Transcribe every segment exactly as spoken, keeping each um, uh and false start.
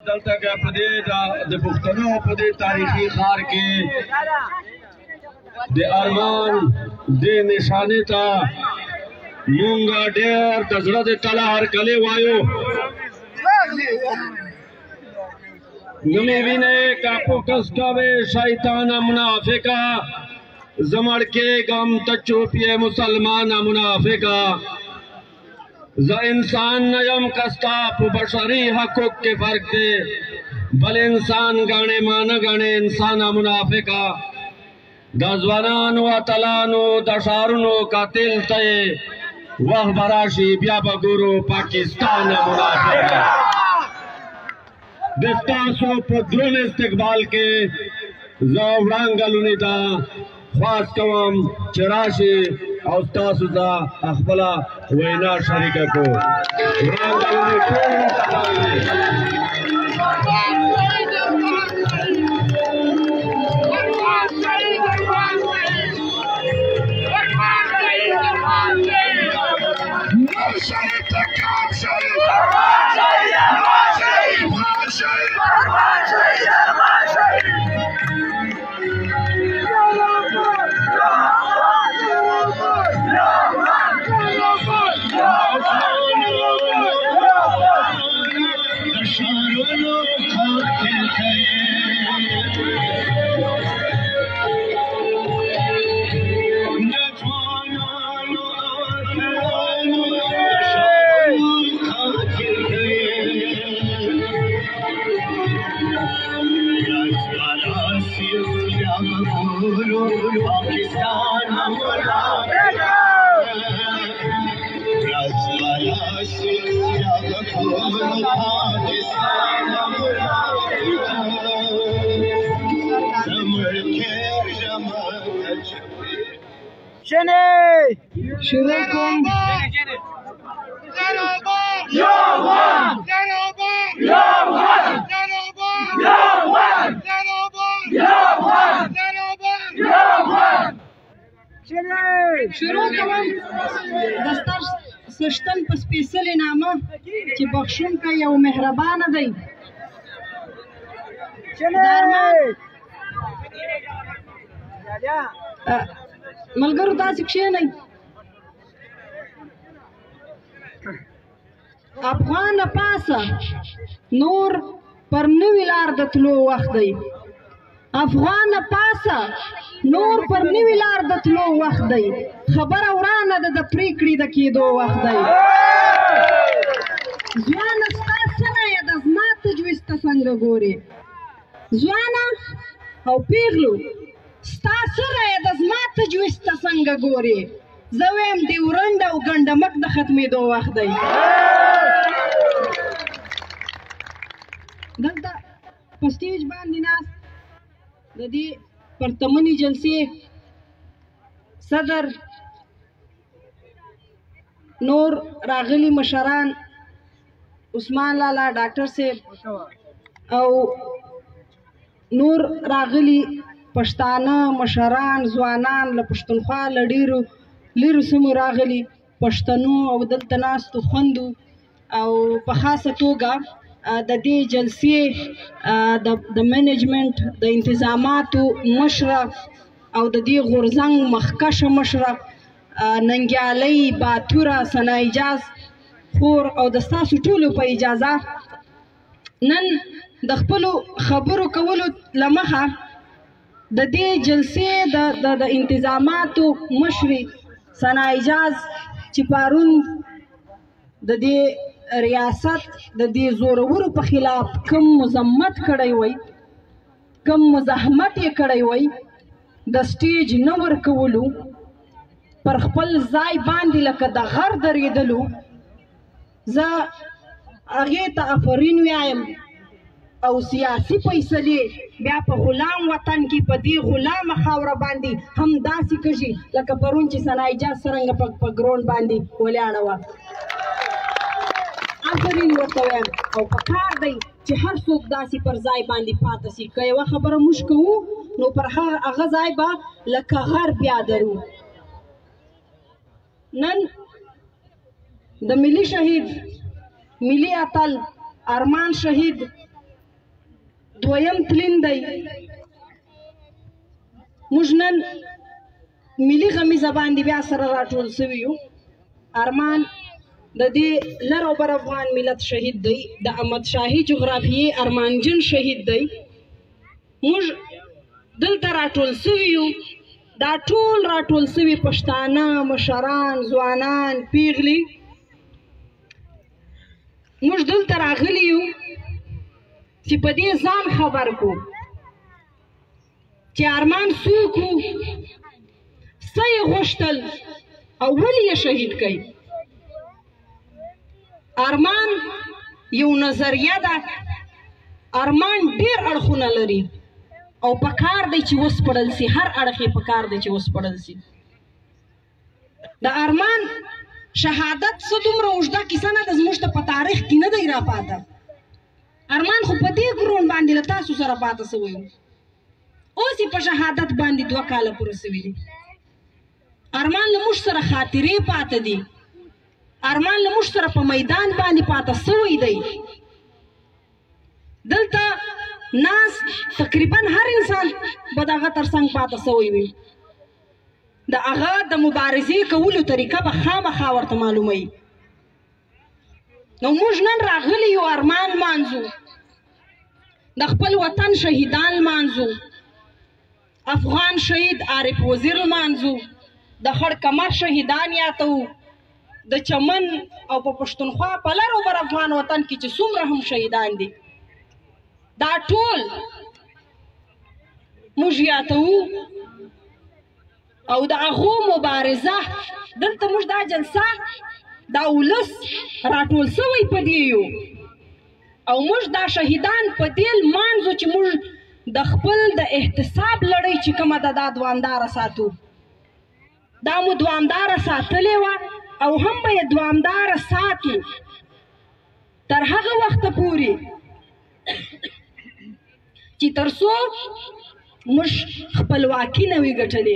دلته کې په دې د پښتنو په دې تاریخي ښار کې د ارمان دې نشانې ته مونږ ډېر د زړه د تله هرکلی وایو. نو مې وینې کا فوکس کوې شیطانه منافقه، زمړ کېږم ته چوپ یې مسلمانه منافقه. زه انسان نه یم که ستا په بشري حقوق کې فرق دی، بل انسان ګڼې ما نه ګڼې انسانه منافقه. د ځوانانو اتلانو د ښارونو قاتل ته یې وخت به راشي بیا به ګورو پاکستانه منافقه. د ستاسو په دروند استقبال کې زه وړاندګلونې ته خواست کوم چې راشي او ستاسو ته خپله وینا شریکه کړو. وړاندګلونې ټول شروع کوم. شروع کوم د ستر سشتن په سپېڅلې نامه چې بخښونکی او مهربانه دی. ملګرو تاسې کښېنئ. افغان پاسه نور پر نوې لار د تلو وخت دی. افغان پاسه نور پر نوې لار د تلو وخت دی. خبره ورانه ده د پرېکړې د کېدو وخت دی. ځوانه ستا څنګه یې د زما تجویز ته څنګه ګورې؟ ځوانه او پیغلو ستا سره یې د زما تجویز ته څنګه ګورې؟ زه وایم ډیورنډ او ګنډمک د ختمېدو وخت دی. دلته په سټیج باندې ناست د دې پرتمنې جلسې صدر نور راغلي مشران عثمان لالا ډاکټر صاحب او نور راغلي پښتانه مشران ځوانان له پښتونخوا له ډېرو لرو سیمو راغلي پښتنو او دلته ناستو خویندو او په خاصه توګه د دې جلسې د منیجمنت د انتظاماتو مشره او د دې غورځنګ مخکشه مشره ننګیالۍ باتوره ثنا اجاز خور او د ستاسو ټولو په اجازه نن د خپلو خبرو کولو له مخه د دې جلسې د انتظاماتو مشرې ثنا اجاز چې پرون د دې ریاست د دې زورورو په خلاف کم مزمت کړی وای، کم مزاحمت یې کړی وای، د سټیج نه ورکولو پر خپل ځای باندې لکه د غر درېدلو، زه هغې ته آفرین وایم او سیاسي فیصلې بیا په غلام وطن کې په دې غلامه خاوره باندې هم داسې کږي لکه پرون چې ثنا اجاز څرنګه په ګراونډ باندې ولاړه وه. آفرین ورته وایم او پکار دی چې هر څوک داسې پر ځای باندې پاته سي. که یوه خبره موږ کوو نو پر هغه ځای به لکه غر بیا درو. نن د ملي شهید، ملي اتل ارمان شهید دویم تلین دی. موږ نن ملي غمیزه باندې بیا سره راټول سوي یو. ارمان د دې لر او بر افغان ملت شهید دی، د احمد شاهي جغرافیې ارمانجن شهید دی. موږ دلته راټول سوي یو. دا ټول راټول سوي پښتانه مشران ځوانان پیغلي موږ دلته راغلي یو چې په دې ځان خبر کو چې ارمان څوک و، څه یې غوښتل او ولې یې شهید کړي. ارمان یو نظریه ده. ارمان ډېر اړخونه لري او پکار دی چې وسپړل سي. هر اړخ یې پکار دی چې وسپړل سي. د ارمان شهادت څه دومره اوږده کیسه نه ده، زموږ ته په تاریخ کې نه دی راپاته. ارمان خو په دې ګرون باندې له تاسو سره پاته سوی و. اوس یې په شهادت باندې دوه کاله پوره سوي دي. ارمان له موږ سره خاطرې پاته دي. ارمان له موږ سره په میدان باندې پاته سوی دی. دلته ناس تقریبا هر انسان به د هغه تر څنګ پاته سوی وي. د هغه د مبارزې کولو طریقه به خامخا ورته معلوموي. نو موږ نن راغلي یو ارمان لمانځو، د خپل وطن شهیدان لمانځو، افغان شهید عارف وزیر لمانځو، د خړ کمر شهیدان یادو، د چمن او په پښتونخوا په لر او بر افغان وطن کې چې څومره هم شهیدان دي دا ټول موږ یادو. او د هغو مبارزه دلته موږ دا جلسه دا ولس راټول سوی په دې یو او موږ دا شهیدان په دې لمانځو چې موږ د خپل د احتساب لړۍ چې کومه ده دا دوامداره ساتو. دا مو دوامداره ساتلې وه او هم به یې دوامداره ساتو تر هغه وخته پورې چې تر څو موږ خپلواکي نه وي ګټلې.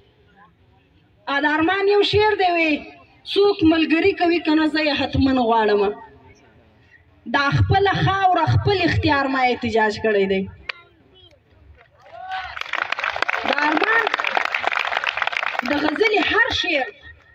د ارمان یو شعر دی وی څوک ملګري کوي که نه زه یې حتما غواړم. دا خپله خاوره خپل اختیار ما احتجاج کړی دی. د ارمان د غزلې هر شعر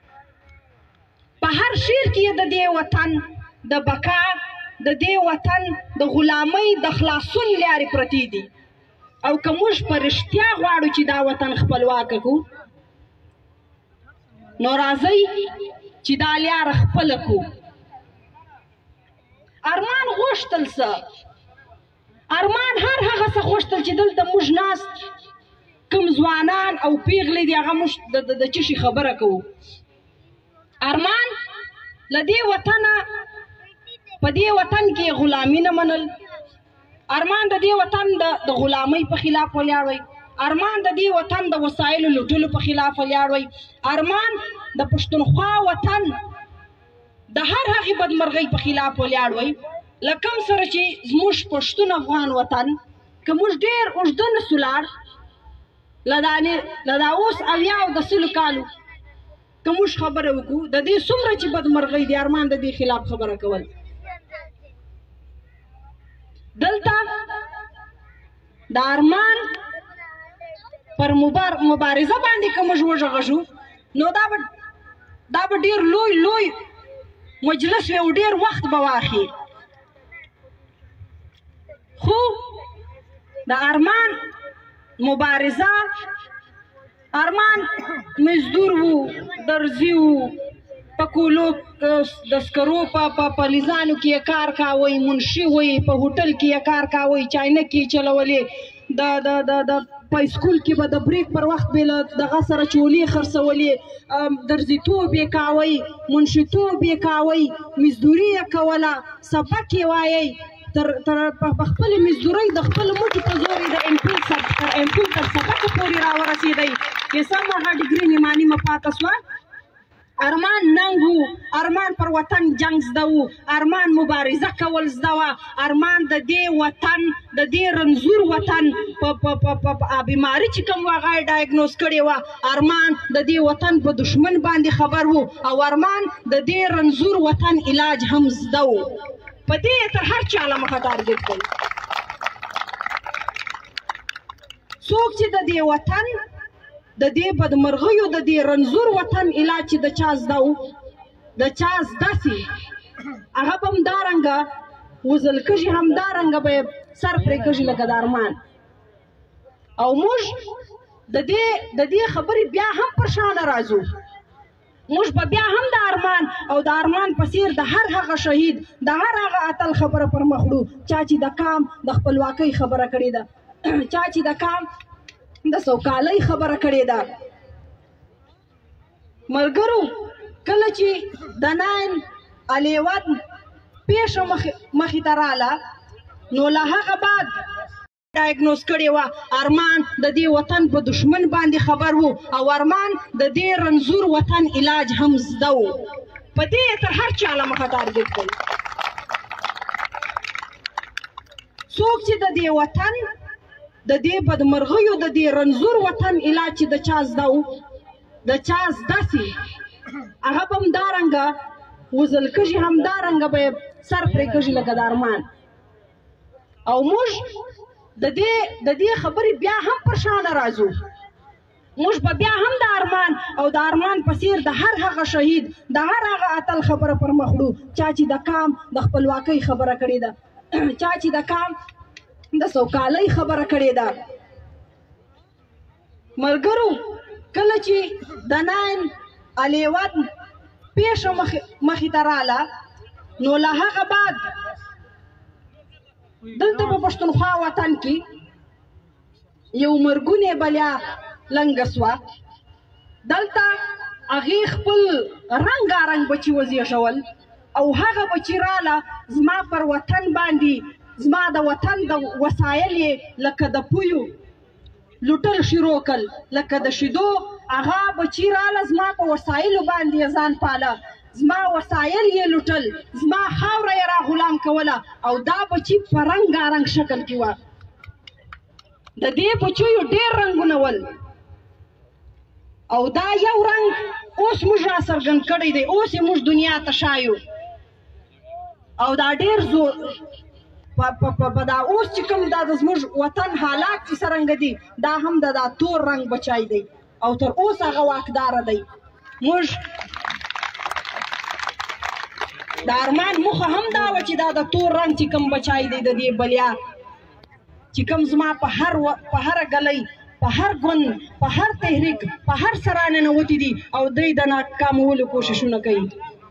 په هر شعر کې د دې وطن د بقا د دې وطن د غلامۍ د خلاصون لارې پرتې دي. او که موږ په رښتیا غواړو چې دا وطن خپلواکه کړو نو راځئ چې دا لاره خپله کړو. ارمان غوښتل څه؟ ارمان هر هغه څه غوښتل چې دلته موږ ناست کوم ځوانان او پیغلې دي هغه موږ د څه شي خبره کوو. ارمان له دې وطنه په دې وطن کې غلامي نه منل. ارمان د دې وطن د غلامۍ په خلاف ولاړ وی. ارمان د دې وطن د وسایلو لوټلو په خلاف ولاړ وی. ارمان د پښتونخوا وطن د هر هغې بدمرغۍ په خلاف ولاړ وی. له کوم سره چې زموږ پښتون افغان وطن که موږ ډېر اوږده نسو لاړ له دا اوس اویا او د سلو کالو که موږ خبره وکړو د دې څومره چې بدمرغۍ دي ارمان د دې خلاف خبره کول. دلته د ارمان پر مبارزه باندې که موږ وغږو نو دا به دا به ډېر لوی لوی مجلس وي او ډېر وخت به واخلي. خو د ارمان مبارزه ارمان مزدور وو، درزي وو، په کولو د سکرو په لیزانو کې یې کار کاوی، منشي وی، په هوټل کې یې کار کاوی، چاینکې یې چلولې، د په سکول کې به د بریک پر وخت به له دغه سره چولې خرڅولې، درزیتوب یې کاوی، منشیتوب یې کاوی، مزدوري یې کوله، سبق یې وایي. په خپلې مزدورۍ د خپل موټي په زور یې د امپیل تر امپیل تر سبقه پورې راورسېدی. چې سم هغه ډګري نیمه نیمه پاته شوه. ارمان ننګ وو، ارمان پر وطن جنګ زده وو، ارمان مبارزه کول زده وه، ارمان د دې وطن د دې رنځور وطن په بیماري چې کوم وه هغه یې ډایګنوز کړې وه. ارمان د دې وطن په دښمن باندې خبر وو او ارمان د دې رنځور وطن علاج هم زده وو. په دې تر هر چا له مخه ټارګېټ کوي. څوک چې د دې وطن د دې بدمرغیو د دې رنځور وطن علاج چې د چا زده و د چا زده سي هغه به همدارنګه وزل کږي همدارنګه به یې سر پرې کږي لکه د ارمان او موږ د دې د دې خبرې بیا هم پر شانه راځو موږ به بیا هم د ارمان او د ارمان په څیر د هر هغه شهید د هر هغه اتل خبره پر مخ وړو چا چې د کام د خپلواکۍ خبره کړې ده چا چې د کام د سوکالۍ خبره کړې ده ملګرو کله چې د ناین الیوت پیښه مخې ته راله نو له هغه بعد ډایګنوز کړې وه ارمان د دې وطن په دشمن باندې خبر و او ارمان د دې رنځور وطن علاج هم زده و په دې یې تر هر چا له مخه ټارګېټ کوي څوک چې د دې وطن د دې بدمرغیو د دې رنځور وطن علاج چې د چا زده و د چا زده سي هغه به همدارنګه وزل کږي همدارنګه به یې سر پرې کږي لکه د ارمان او موږ د دې د دې خبرې بیا هم پر شانه راځو موږ به بیا هم د ارمان او د ارمان په څیر د هر هغه شهید د هر هغه اتل خبره پر مخ وړو چا چې د کام د خپلواکۍ خبره کړې ده چا چې د کام د سوکالۍ خبره کړې ده ملګرو کله چې د ناین الیوت پیښه مخې ته راله نو له هغه بعد دلته په پښتونخوا وطن کې یو مرګونې بلیا لنګه سوه دلته هغې خپل رنګارنګ بچي وزېږول او هغه بچي راله زما پر وطن باندې زما د وطن د وسایل یې لکه د پویو لوټل شروع کړل لکه د شیدو هغه بچي راله زما په وسایلو باندې ځان پاله زما وسایل یې لوټل زما خاوره یې را غلام کوله او دا بچي په رنګارنګ شکل کې وه د دې بچیو ډېر رنګونه ول او دا یو رنګ اوس موږ را څرګند کړی دی اوس یې موږ دنیا ته ښایو او دا ډېر زور په دا اوس چې کوم دا د زموږ وطن حالات چې څرنګه دي دا هم د دا تور رنګ بچی دی او تر اوسه هغه واکداره دی موږ د ارمان موخه هم دا وه چې دا د تور رنګ چې کوم بچی دی د دې بلیا چې کوم زما په هر په هره ګلۍ په هر ګوند په هر تحریک په هر سره ننوتي دي او دوی د ناکامولو کوششونه کوي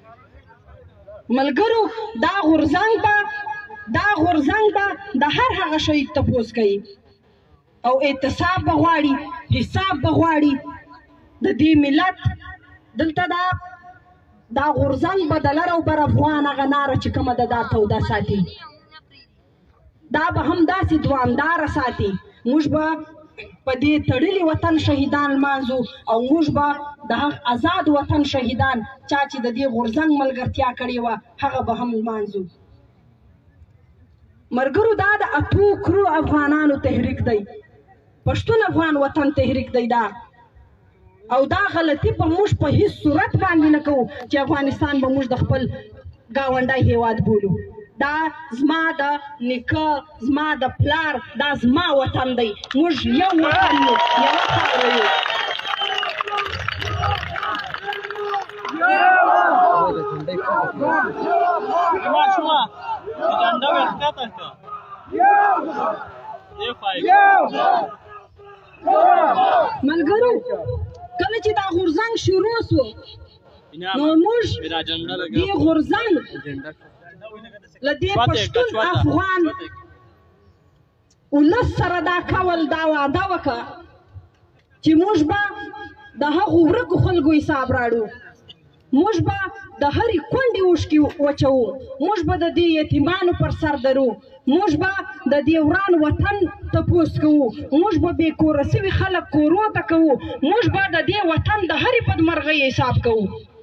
ملګرو دا غورځنګ به دا غورځنګ به د هر هغه شهید تپوس کوي او اعتصاب به غواړي حساب به غواړي د دې ملت دلته دا دا غورځنګ به د لر او بر افغان هغه ناره چې کومه ده دا توده ساتي دا به هم داسې دوامداره ساتي موږ به په دې تړلي وطن شهیدان لمانځو او موږ به د هغه آزاد وطن شهیدان چا چې د دې غورځنګ ملګرتیا کړې وه هغه به هم لمانځو ملګرو دا د اتو کرو افغانانو تحریک دی پښتون افغان وطن تحریک دی دا او دا غلطي به موږ په هیڅ صورت باندې نه کوو چې افغانستان به موږ د خپل ګاونډی هیواد بولو دا زما د نیکه زما د پلار دا زما وطن دی موږ یو وطن یو یوه خاوره یو ملګرو کله چې دا غورځنګ شروع سو نو موږ دې غورځنګ له دې پښتون افغان ولس سره دا کول دا وعده وکړه چې موږ به د هغو ورکو خلکو حساب راړو موږ به د هرې کونډې اوښکې وچوو موږ به د دې یتیمانو پر سر درو موږ به د دې وران وطن تپوس کوو موږ به بې کوره سوي خلک کورو ته کوو موږ به د دې وطن د هرې بدمرغۍ حساب کوو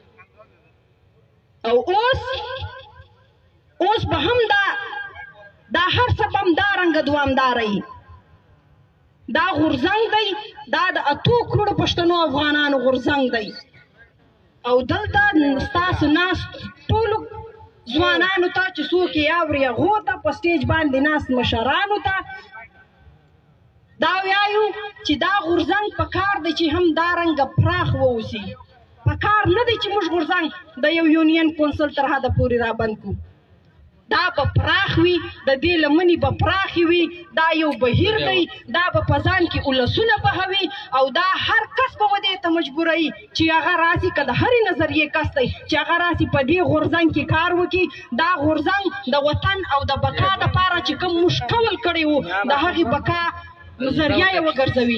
او اوس اوس به هم دا دا هر څه به همدارنګه دوامداره دا غورځنګ دی دا د اتو کروړو پښتنو افغانانو غورځنګ دی او دلته ستاسو ناست ټولو ځوانانو ته چې څوک یې اوري هغو ته په سټیج باندې ناست مشرانو ته دا وایو چې دا غورځنګ په کار دی چې هم دارنګه پراخ واوسي. په کار نه دی چې موږ غورځنګ د یو یونین کونسل تر حده پورې رابند کړو. دا به پراخ وي، د دې لمنې به پراخې وي. دا یو بهیر دی، دا به په ځان کې ولسونه بهوي او دا هر کس به ودې ته مجبوروي چې هغه راسي، که د هرې نظریې کس دی چې هغه راسي په دې غورځنګ کې کار وکړي. دا غورځنګ د وطن او د بقا دپاره چې کوم موږ قول کړی وو د هغې بقا نظریه یې وګرځوي.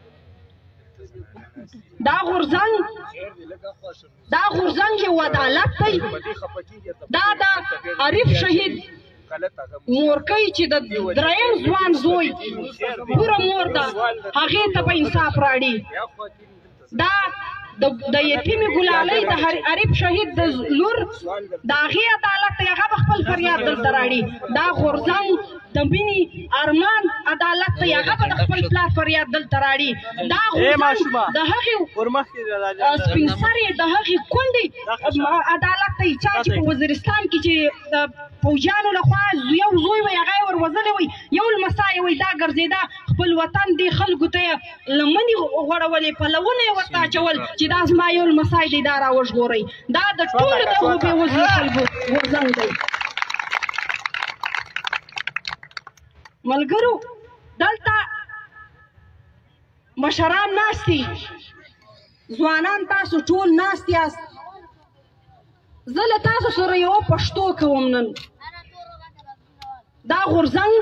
دا غورځنګ دا غورځنګ یو عدالت دی. دا د عارف شهید مورکۍ چې د دریم ځوان زوی پوره مور ده، هغې ته به انصاف راړي. دا د یتیمې ګلالۍ د عارف شهید د لور د هغې عدالت دی، هغه به خپل فریاد دلته راړي. دا غورځنګ د مینې ارمان عدالت دی، هغه به د خپل پلار فریاد دلته راړي. دا غورځنګ د هغې سپین سرې د هغې کونډې عدالت دی چا چې په وزیرستان کې چې د فوجیانو لخوا یو زوی وی هغه یې ور وژلی وی، یو لمسی یې وی دا ګرځېده خپل وطن دې خلکو ته یې لمنې غوړولې، پلونه یې ورته اچول چې دا زما یو لمسی دی دا راوژغورئ. دا د ټولو دغو بېوزلو خلکو غورځنګ دی. ملګرو دلته مشران ناست دي، ځوانان تاسو ټول ناست یاست. زه له تاسو سره یوه پښتو کوم نن. دا غورځنګ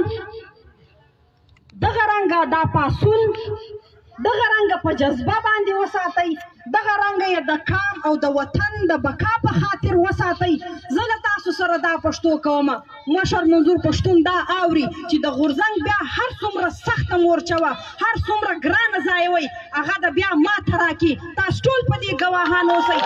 دغه رنګه دا پاڅون دغه رنګه په جذبه باندې وساتئ، دغه رنګه یې د کام او د وطن د بقا په خاطر وساتئ. زه له تاسو سره دا پښتو کومه، مشر منظور پښتون دا اوري چې د غورځنګ بیا هر څومره سخته مورچه وه، هر څومره ګرانه ځای وی، هغه د بیا ماته راکړي. تاسو ټول په دې ګواهان اوسئ.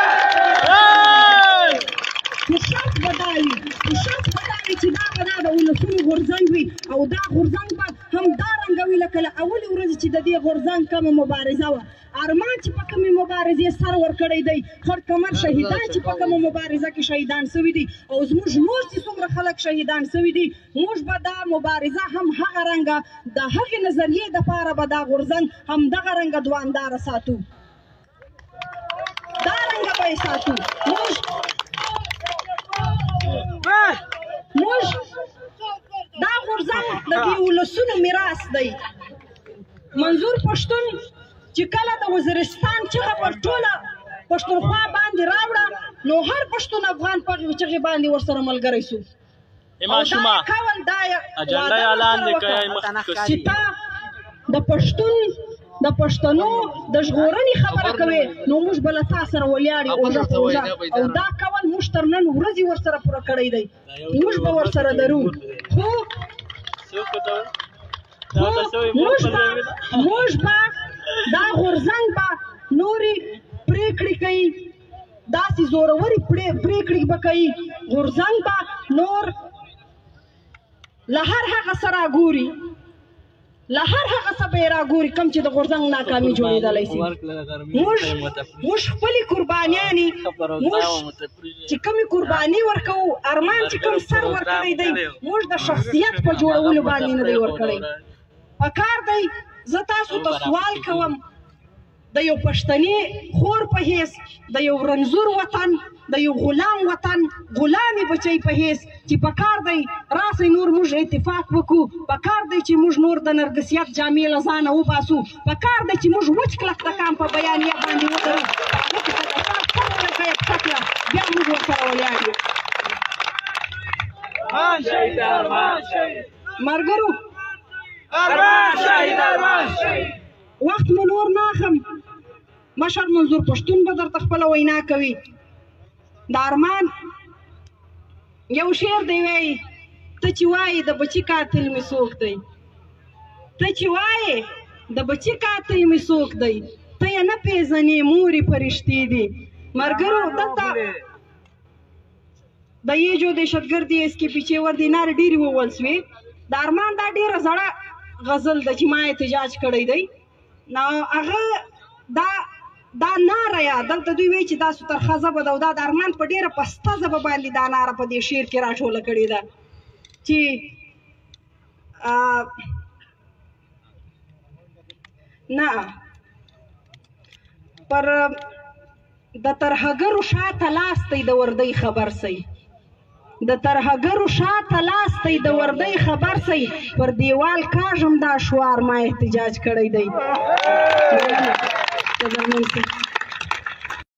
خو شرط به دا وي خو شرط به دا وي چې دا به دا د ولسونو غورځنګ وي او دا غورځنګ به همدارنګه وي لکه له اولې ورځې چې د دې غورځنګ کومه مبارزه وه. ارمان چې په کومې مبارزې سر ورکړی دی، خړ کمر شهیدان چې په کومه مبارزه کې شهیدان سوي دي او زموږ نور چې څومره خلک شهیدان سوي دي، موږ به دا مبارزه هم هغه رنګه د هغې نظریې دپاره به دا غورځنګ همدغه رنګه دوامداره ساتو، دا رنګه به یې ساتو. موږ موږ دا غورځنګ د دې ولسونو میراث دی. منظور پښتون چې کله د وزیرستان چغه پر ټوله پښتونخوا باندې راوړه، نو هر پښتون افغان په هغې چغې باندې ورسره ملګری سو. او دا کول دا چې تا د پښتون د پښتنو د ژغورنې خبره کوې، نو موږ به له تا سره ولاړ یو اوږه په اوږه. او دا کول موږ تر نن ورځې ورسره پوره کړی دی، موږ به ورسره درو. خو موږ به موږ به دا غورځنګ به نورې پرېکړې کوي، داسې زورورې پرېکړې به کوي. غورځنګ به نور له هر هغه څه راګوري، له هر هغه څه به یې راګوري کوم چې د غورځنګ ناکامي جوړېدلی شي. موږ موږ خپلې قربانیانې موږ چې کومې قرباني ورکوو، ارمان چې کوم سر ورکړی دی، موږ د شخصیت په جوړولو باندې نه دی ورکړی. پکار دی زه تاسو ته سوال کوم، د یو پښتني خور په حیث، د یو رنځور وطن، د یو غلام وطن، غلامي بچی په حیث چې پکار دی راسئ نور موږ اتفاق وکړو. پکار دی چې موږ نور د نرګسیت جامې له ځانه وباسو. پکار دی چې موږ وچ کلک د کام په بیانیه باندې ودرو، بیا موږ ورسره ولاړ یو. ملګرو وخت مو نور نه اخلم، مشر منظور پښتون به درته خپله وینا کوي. د ارمان یو شعر دی وایي، ته چې وایې د بچي قاتل مې څوک دی، ته چې وایې د بچي قاتل مې څوک دی، ته یې نه پېژنې مورې فرښتې دي. ملګرو دلته د یې جو دهشتګردي اس کې پیچھے ور دي نارې ډېرې وویل سوې. د ارمان دا ډېره زړه غزل ده چې ما احتجاج کړی دی. نو هغه دا دا ناره یا دلته دوی وایي چې تاسو ترخه ژبه ده او دا د ارمان په ډېره پسته ژبه باندې دا ناره په دې شعر کې راټوله کړې ده چې نه پر د ترهګرو شاته لاس دی د وردۍ خبر سئ د ترهګرو شاته لاس دی د وردۍ خبر سئ پر دیوال کاږم دا شوار ما احتجاج کړی دی